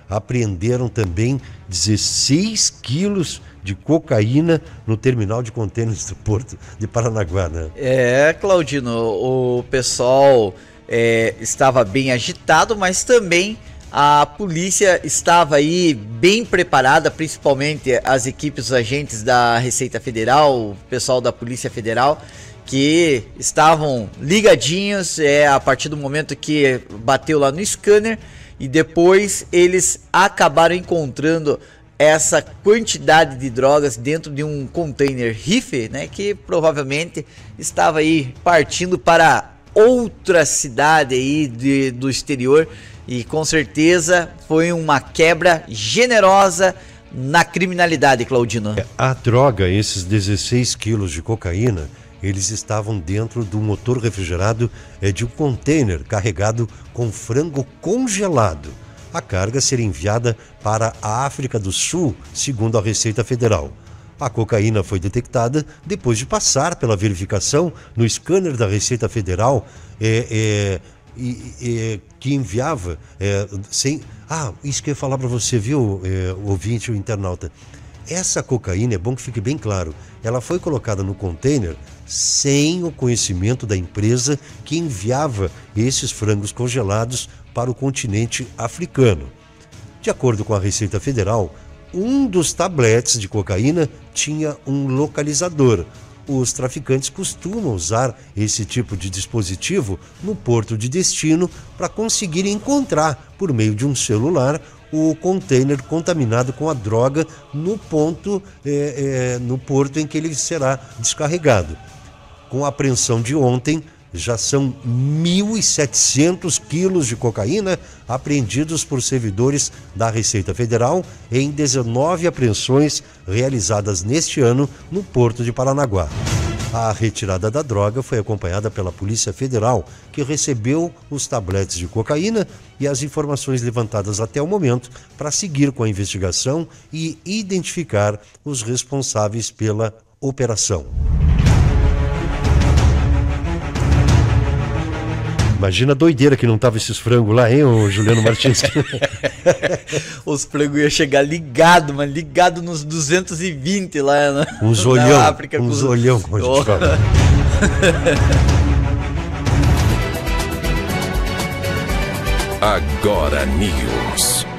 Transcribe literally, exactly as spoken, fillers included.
apreenderam também dezesseis quilos de cocaína no terminal de contêineres do Porto de Paranaguá, né? É, Claudino, o pessoal é, estava bem agitado, mas também a polícia estava aí bem preparada, principalmente as equipes, os agentes da Receita Federal, o pessoal da Polícia Federal, que estavam ligadinhos é, a partir do momento que bateu lá no scanner, e depois eles acabaram encontrando essa quantidade de drogas dentro de um container rife, né, que provavelmente estava aí partindo para outra cidade aí de, do exterior, e com certeza foi uma quebra generosa na criminalidade, Claudino. A droga, esses dezesseis quilos de cocaína, eles estavam dentro do motor refrigerado é, de um container carregado com frango congelado. A carga seria enviada para a África do Sul, segundo a Receita Federal. A cocaína foi detectada depois de passar pela verificação no scanner da Receita Federal, é, é, e, é, que enviava é, sem... Ah, isso que eu ia falar para você, viu, é, o ouvinte, o internauta. Essa cocaína, é bom que fique bem claro, ela foi colocada no container sem o conhecimento da empresa que enviava esses frangos congelados para o continente africano. De acordo com a Receita Federal, um dos tabletes de cocaína tinha um localizador. Os traficantes costumam usar esse tipo de dispositivo no porto de destino para conseguir encontrar, por meio de um celular, o container contaminado com a droga no ponto, é, é, no porto em que ele será descarregado. Com a apreensão de ontem, já são mil e setecentos quilos de cocaína apreendidos por servidores da Receita Federal em dezenove apreensões realizadas neste ano no Porto de Paranaguá. A retirada da droga foi acompanhada pela Polícia Federal, que recebeu os tabletes de cocaína e as informações levantadas até o momento para seguir com a investigação e identificar os responsáveis pela operação. Imagina a doideira que não tava esses frangos lá, hein, o Juliano Martins? Os frangos iam chegar ligado, mas ligado nos duzentos e vinte lá na, uns na olhão, África. Uns com... olhão, como a gente oh. fala. Agora News.